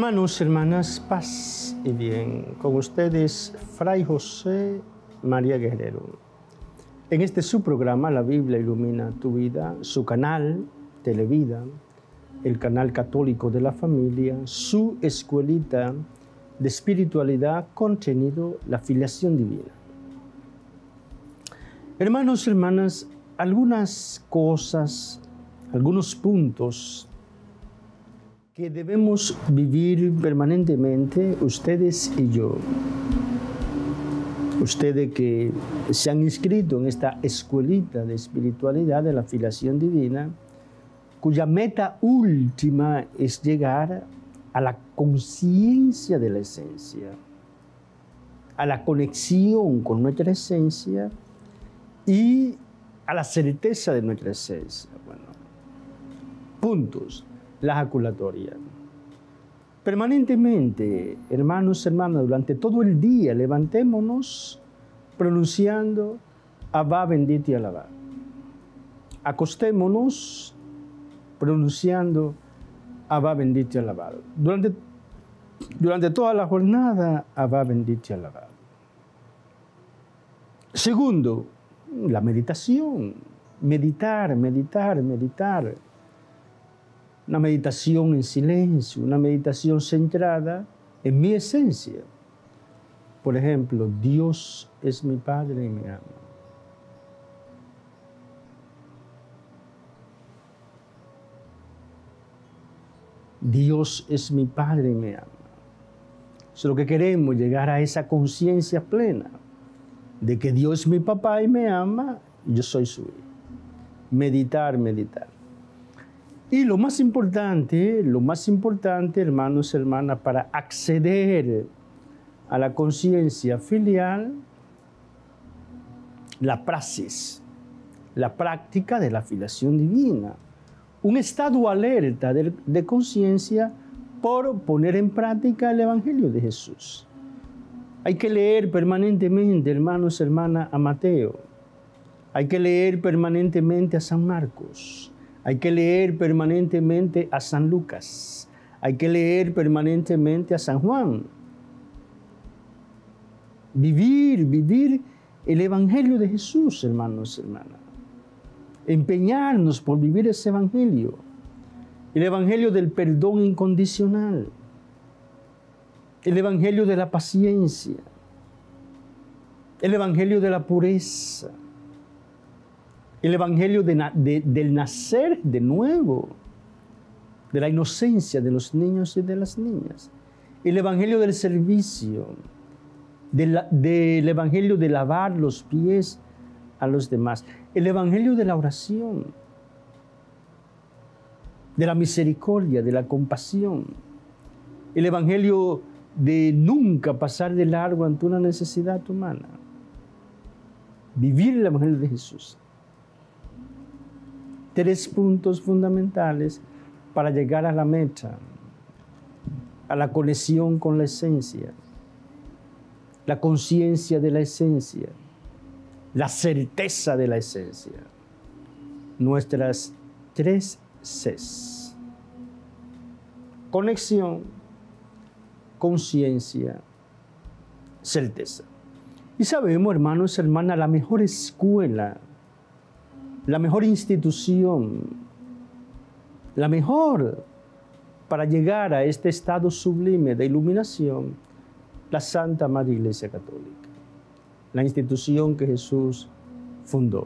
Hermanos, hermanas, paz y bien. Con ustedes, Fray José María Guerrero. En este su programa, La Biblia Ilumina Tu Vida, su canal, Televida, el canal católico de la familia, su escuelita de espiritualidad, contenido, la filiación divina. Hermanos, hermanas, algunas cosas, algunos puntos que debemos vivir permanentemente, ustedes y yo. Ustedes que se han inscrito en esta escuelita de espiritualidad de la filiación divina, cuya meta última es llegar a la conciencia de la esencia, a la conexión con nuestra esencia y a la certeza de nuestra esencia. Bueno, puntos. La ejaculatoria. Permanentemente, hermanos, hermanas, durante todo el día, levantémonos pronunciando Abba, bendito y alabado. Acostémonos pronunciando Abba, bendito y alabado. Durante toda la jornada, Abba, bendito y alabado. Segundo, la meditación. Meditar. Una meditación en silencio, una meditación centrada en mi esencia. Por ejemplo, Dios es mi Padre y me ama. Dios es mi Padre y me ama. Eso es lo que queremos, llegar a esa conciencia plena de que Dios es mi papá y me ama, y yo soy su hijo. Meditar. Y lo más importante, hermanos, hermanas, para acceder a la conciencia filial, la praxis, la práctica de la filiación divina. Un estado alerta de conciencia por poner en práctica el Evangelio de Jesús. Hay que leer permanentemente, hermanos, hermanas, a Mateo. Hay que leer permanentemente a San Marcos. Hay que leer permanentemente a San Lucas. Hay que leer permanentemente a San Juan. Vivir el Evangelio de Jesús, hermanos, hermanas. Empeñarnos por vivir ese Evangelio. El Evangelio del perdón incondicional. El Evangelio de la paciencia. El Evangelio de la pureza. El Evangelio del nacer de nuevo, de la inocencia de los niños y de las niñas. El Evangelio del servicio, del Evangelio de lavar los pies a los demás. El Evangelio de la oración, de la misericordia, de la compasión. El Evangelio de nunca pasar de largo ante una necesidad humana. Vivir el Evangelio de Jesús. 3 puntos fundamentales para llegar a la meta, a la conexión con la esencia, la conciencia de la esencia, la certeza de la esencia. Nuestras 3 Cs. Conexión, conciencia, certeza. Y sabemos, hermanos, hermanas, la mejor escuela, la mejor institución, la mejor para llegar a este estado sublime de iluminación, la Santa Madre Iglesia Católica, la institución que Jesús fundó.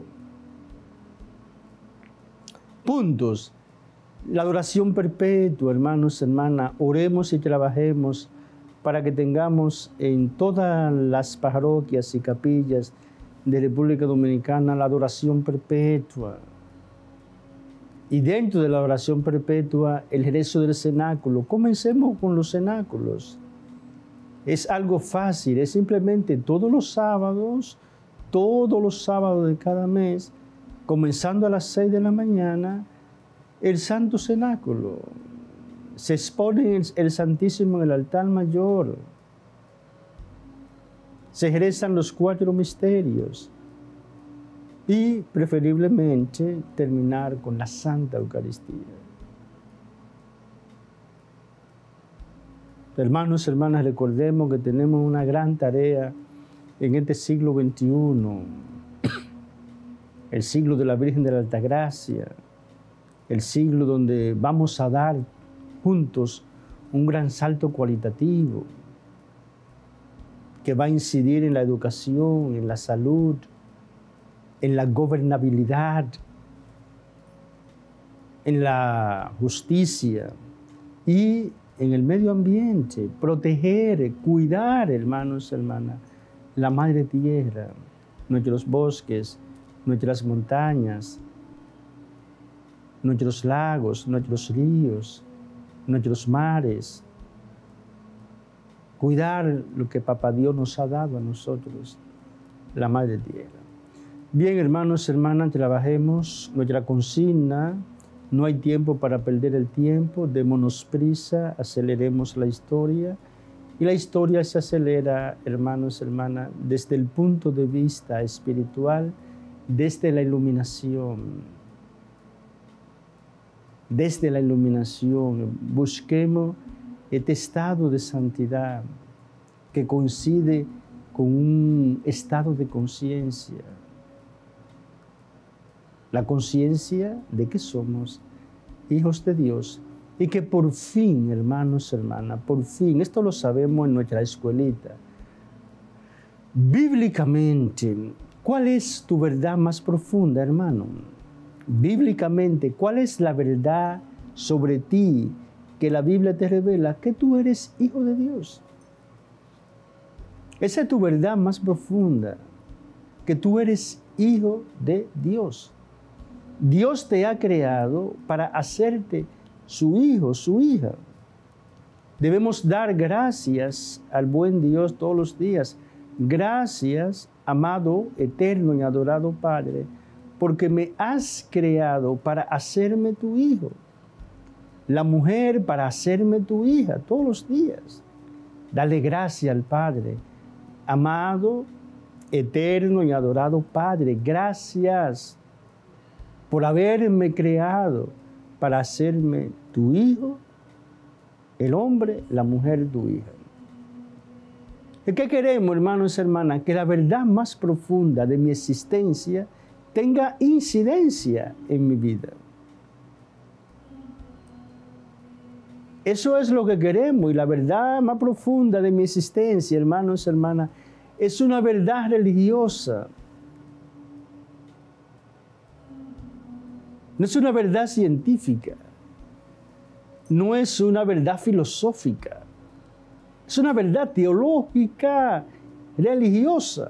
Puntos. La adoración perpetua, hermanos, hermanas, oremos y trabajemos para que tengamos en todas las parroquias y capillas de República Dominicana la adoración perpetua. Y dentro de la adoración perpetua, el rezo del cenáculo. Comencemos con los cenáculos. Es algo fácil, es simplemente todos los sábados de cada mes, comenzando a las 6 de la mañana, el Santo Cenáculo. Se expone el Santísimo en el altar mayor. Se rezan los 4 misterios y preferiblemente terminar con la Santa Eucaristía. Hermanos, hermanas, recordemos que tenemos una gran tarea en este siglo XXI, el siglo de la Virgen de la Altagracia, el siglo donde vamos a dar juntos un gran salto cualitativo que va a incidir en la educación, en la salud, en la gobernabilidad, en la justicia y en el medio ambiente, proteger, cuidar, hermanos, hermanas, la madre tierra, nuestros bosques, nuestras montañas, nuestros lagos, nuestros ríos, nuestros mares. Cuidar lo que Papá Dios nos ha dado a nosotros, la madre tierra. Bien, hermanos, hermanas, trabajemos nuestra consigna. No hay tiempo para perder el tiempo, démonos prisa, aceleremos la historia. Y la historia se acelera, hermanos, hermanas, desde el punto de vista espiritual, desde la iluminación. Desde la iluminación, busquemos este estado de santidad que coincide con un estado de conciencia. La conciencia de que somos hijos de Dios y que por fin, hermanos, hermanas, por fin, esto lo sabemos en nuestra escuelita, bíblicamente, ¿cuál es tu verdad más profunda, hermano? Bíblicamente, ¿cuál es la verdad sobre ti que la Biblia te revela? Que tú eres hijo de Dios. Esa es tu verdad más profunda, que tú eres hijo de Dios. Dios te ha creado para hacerte su hijo, su hija. Debemos dar gracias al buen Dios todos los días. Gracias, amado, eterno y adorado Padre, porque me has creado para hacerme tu hijo. La mujer para hacerme tu hija todos los días. Dale gracias al Padre. Amado, eterno y adorado Padre, gracias por haberme creado para hacerme tu hijo, el hombre, la mujer, tu hija. ¿Qué queremos, hermanos y hermanas? Que la verdad más profunda de mi existencia tenga incidencia en mi vida. Eso es lo que queremos, y la verdad más profunda de mi existencia, hermanos y hermanas, es una verdad religiosa. No es una verdad científica, no es una verdad filosófica, es una verdad teológica, religiosa.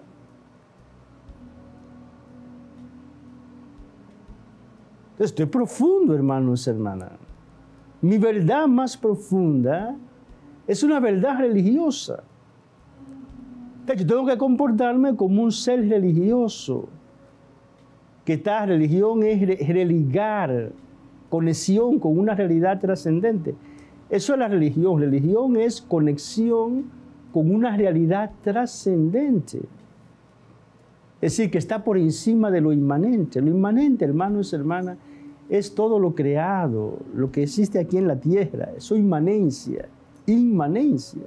Esto es profundo, hermanos y hermanas. Mi verdad más profunda es una verdad religiosa. Yo tengo que comportarme como un ser religioso. Que esta religión es religar, conexión con una realidad trascendente. Eso es la religión. Religión es conexión con una realidad trascendente. Es decir, que está por encima de lo inmanente. Lo inmanente, hermanos y hermanas, es todo lo creado, lo que existe aquí en la tierra. Eso es inmanencia, inmanencia.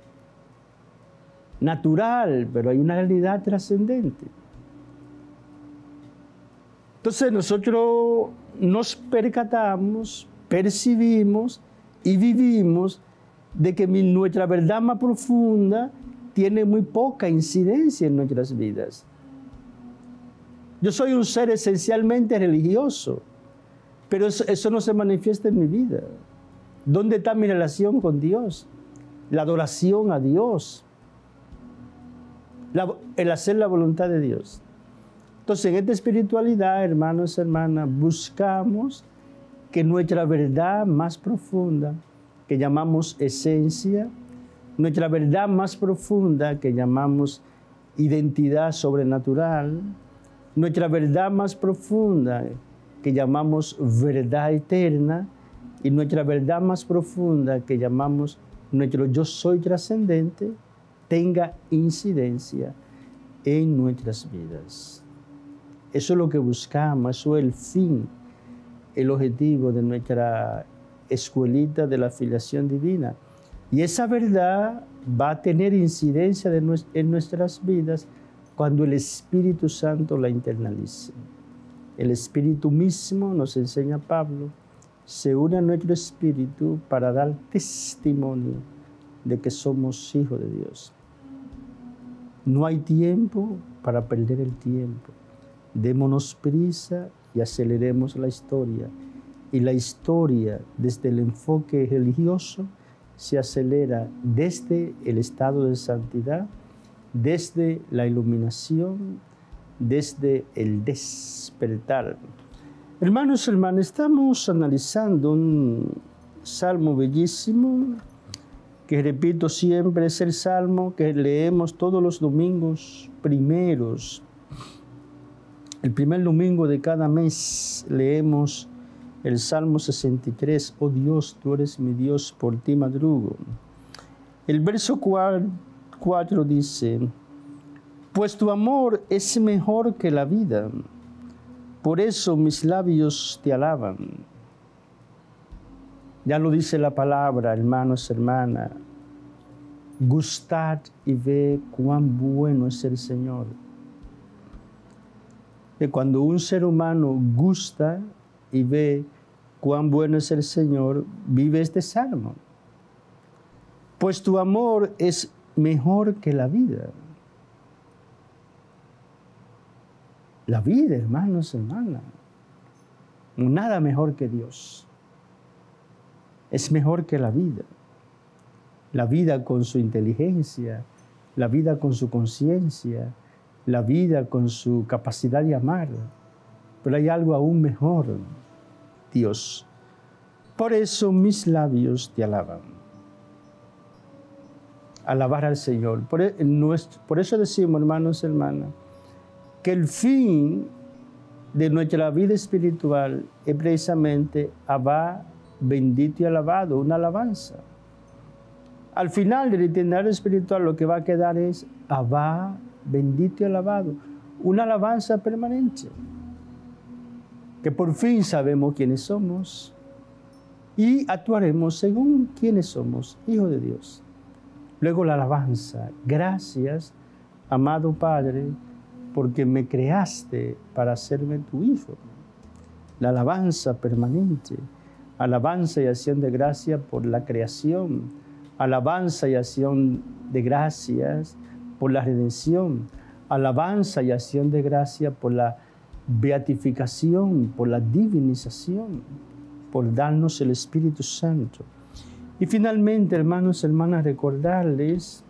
Natural, pero hay una realidad trascendente. Entonces nosotros nos percatamos, percibimos y vivimos de que nuestra verdad más profunda tiene muy poca incidencia en nuestras vidas. Yo soy un ser esencialmente religioso, pero eso no se manifiesta en mi vida. ¿Dónde está mi relación con Dios? La adoración a Dios, el hacer la voluntad de Dios. Entonces, en esta espiritualidad, hermanos y hermanas, buscamos que nuestra verdad más profunda, que llamamos esencia, nuestra verdad más profunda, que llamamos identidad sobrenatural, nuestra verdad más profunda, que llamamos verdad eterna, y nuestra verdad más profunda, que llamamos nuestro yo soy trascendente, tenga incidencia en nuestras vidas. Eso es lo que buscamos, eso es el fin, el objetivo de nuestra escuelita de la filiación divina. Y esa verdad va a tener incidencia en nuestras vidas cuando el Espíritu Santo la internalice. El Espíritu mismo, nos enseña Pablo, se une a nuestro espíritu para dar testimonio de que somos hijos de Dios. No hay tiempo para perder el tiempo. Démonos prisa y aceleremos la historia. Y la historia, desde el enfoque religioso, se acelera desde el estado de santidad, desde la iluminación, desde el despertar. Hermanos y hermanas, estamos analizando un salmo bellísimo, que repito siempre, es el salmo que leemos todos los domingos primeros. El primer domingo de cada mes leemos el Salmo 63, oh Dios, tú eres mi Dios, por ti madrugo. El verso 4 dice, pues tu amor es mejor que la vida, por eso mis labios te alaban. Ya lo dice la palabra, hermanos, hermanas, gustad y ve cuán bueno es el Señor. Que cuando un ser humano gusta y ve cuán bueno es el Señor, vive este salmo. Pues tu amor es mejor que la vida. La vida, hermanos, hermanas, nada mejor que Dios. Es mejor que la vida. La vida con su inteligencia, la vida con su conciencia, la vida con su capacidad de amar. Pero hay algo aún mejor, Dios. Por eso mis labios te alaban. Alabar al Señor. Por eso decimos, hermanos y hermanas, que el fin de nuestra vida espiritual es precisamente Abba, bendito y alabado, una alabanza. Al final del itinerario espiritual lo que va a quedar es Abba, bendito y alabado, una alabanza permanente. Que por fin sabemos quiénes somos y actuaremos según quiénes somos, hijos de Dios. Luego la alabanza, gracias, amado Padre, porque me creaste para hacerme tu hijo. La alabanza permanente, alabanza y acción de gracia por la creación, alabanza y acción de gracias por la redención, alabanza y acción de gracia por la beatificación, por la divinización, por darnos el Espíritu Santo. Y finalmente, hermanos y hermanas, recordarles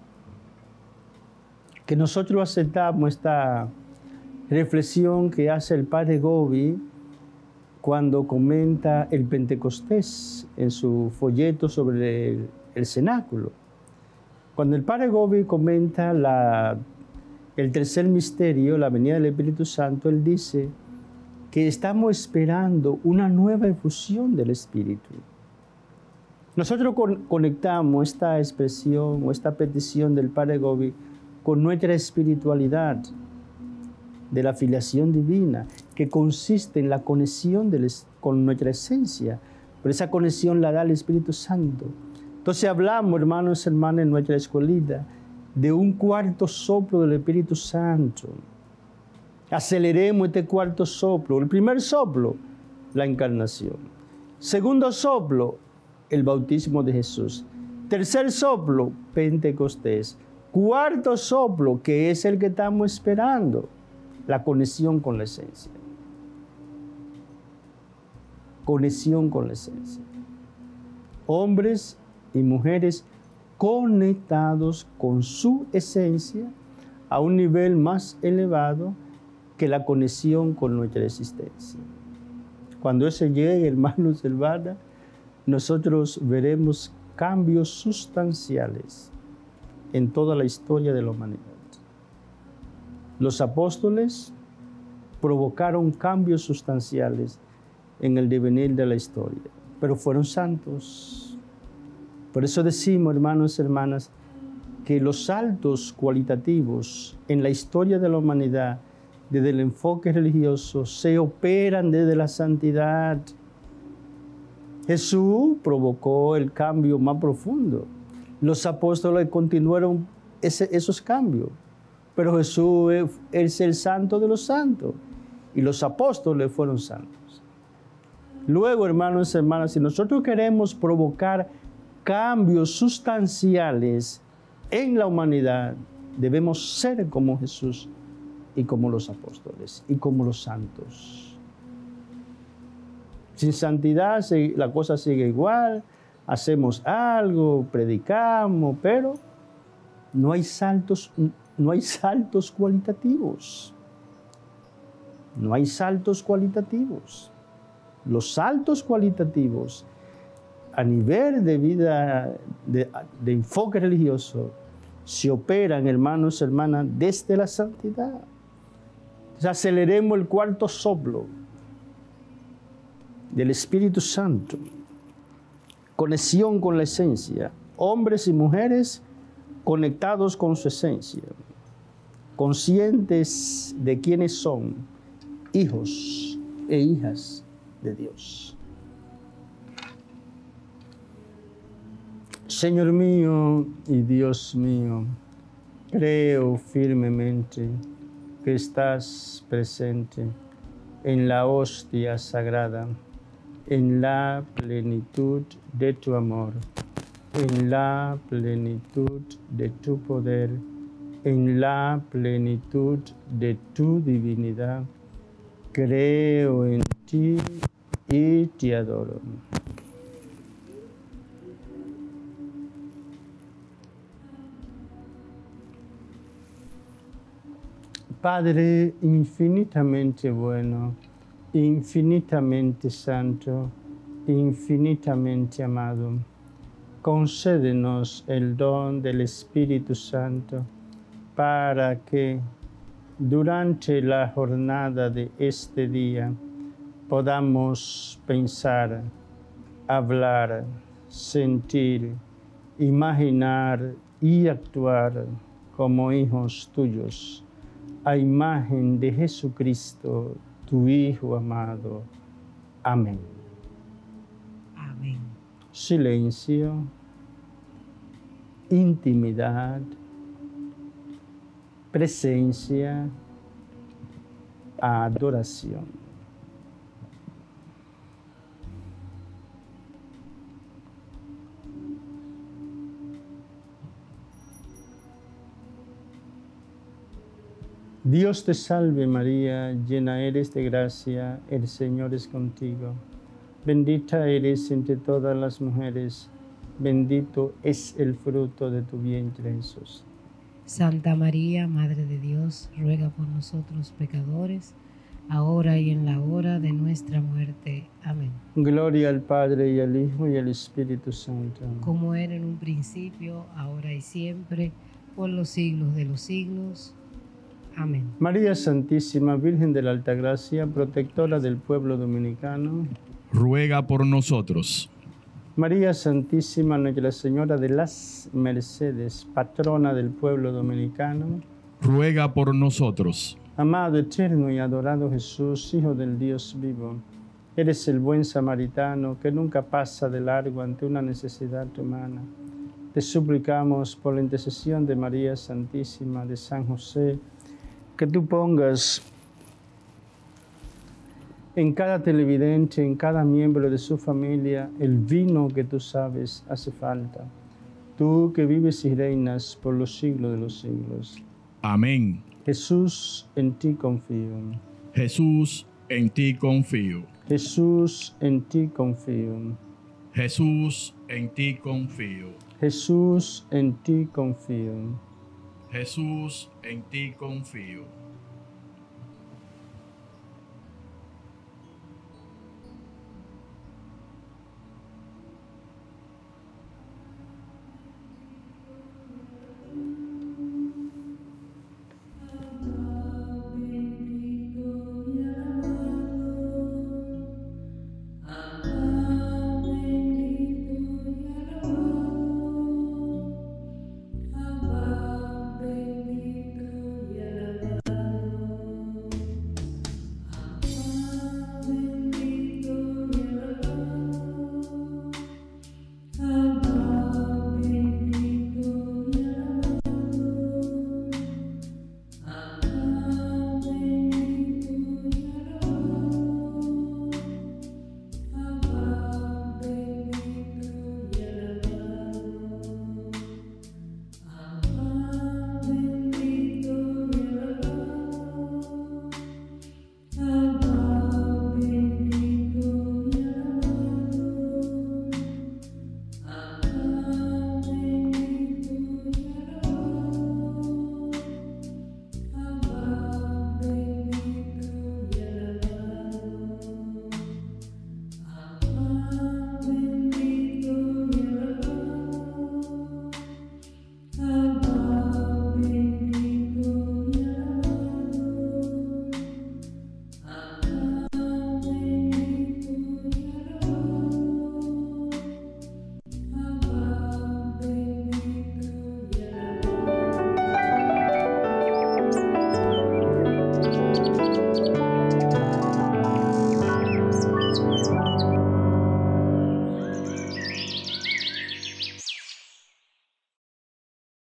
que nosotros aceptamos esta reflexión que hace el Padre Gobi cuando comenta el Pentecostés en su folleto sobre el cenáculo. Cuando el Padre Gobi comenta el tercer misterio, la venida del Espíritu Santo, él dice que estamos esperando una nueva efusión del Espíritu. Nosotros conectamos esta expresión o esta petición del Padre Gobi con nuestra espiritualidad de la filiación divina, que consiste en la conexión con nuestra esencia, pero esa conexión la da el Espíritu Santo. Entonces hablamos, hermanos y hermanas, en nuestra escuelita, de un cuarto soplo del Espíritu Santo. Aceleremos este cuarto soplo. El primer soplo, la encarnación. Segundo soplo, el bautismo de Jesús. Tercer soplo, Pentecostés. Cuarto soplo, que es el que estamos esperando, la conexión con la esencia. Conexión con la esencia. Hombres y mujeres conectados con su esencia a un nivel más elevado que la conexión con nuestra existencia. Cuando eso llegue, hermanos y hermanas, nosotros veremos cambios sustanciales en toda la historia de la humanidad. Los apóstoles provocaron cambios sustanciales en el devenir de la historia, pero fueron santos. Por eso decimos, hermanos y hermanas, que los saltos cualitativos en la historia de la humanidad, desde el enfoque religioso, se operan desde la santidad. Jesús provocó el cambio más profundo. Los apóstoles continuaron esos cambios, pero Jesús es el santo de los santos y los apóstoles fueron santos. Luego, hermanos y hermanas, si nosotros queremos provocar cambios sustanciales en la humanidad, debemos ser como Jesús y como los apóstoles y como los santos. Sin santidad la cosa sigue igual, hacemos algo, predicamos, pero no hay saltos cualitativos. No hay saltos cualitativos. Los saltos cualitativos a nivel de vida, de enfoque religioso, se operan, hermanos y hermanas, desde la santidad. Entonces, aceleremos el cuarto soplo del Espíritu Santo. Conexión con la esencia. Hombres y mujeres conectados con su esencia. Conscientes de quiénes son, hijos e hijas de Dios. Señor mío y Dios mío, creo firmemente que estás presente en la hostia sagrada, en la plenitud de tu amor, en la plenitud de tu poder, en la plenitud de tu divinidad. Creo en ti y te adoro. Padre infinitamente bueno, infinitamente santo, infinitamente amado, concédenos el don del Espíritu Santo para que durante la jornada de este día podamos pensar, hablar, sentir, imaginar y actuar como hijos tuyos, a imagen de Jesucristo, tu Hijo amado. Amén. Amén. Silencio, intimidad, presencia, adoración. Dios te salve María, llena eres de gracia, el Señor es contigo. Bendita eres entre todas las mujeres, bendito es el fruto de tu vientre Jesús. Santa María, Madre de Dios, ruega por nosotros pecadores, ahora y en la hora de nuestra muerte. Amén. Gloria al Padre y al Hijo y al Espíritu Santo. Como era en un principio, ahora y siempre, por los siglos de los siglos. Amén. María Santísima, Virgen de la Altagracia, protectora del pueblo dominicano. Ruega por nosotros. María Santísima, Nuestra Señora de las Mercedes, patrona del pueblo dominicano. Ruega por nosotros. Amado, eterno y adorado Jesús, Hijo del Dios vivo, eres el buen samaritano que nunca pasa de largo ante una necesidad humana. Te suplicamos por la intercesión de María Santísima, de San José, que tú pongas en cada televidente, en cada miembro de su familia, el vino que tú sabes hace falta. Tú que vives y reinas por los siglos de los siglos. Amén. Jesús, en ti confío. Jesús, en ti confío. Jesús, en ti confío. Jesús, en ti confío. Jesús, en ti confío. Jesús, en ti confío.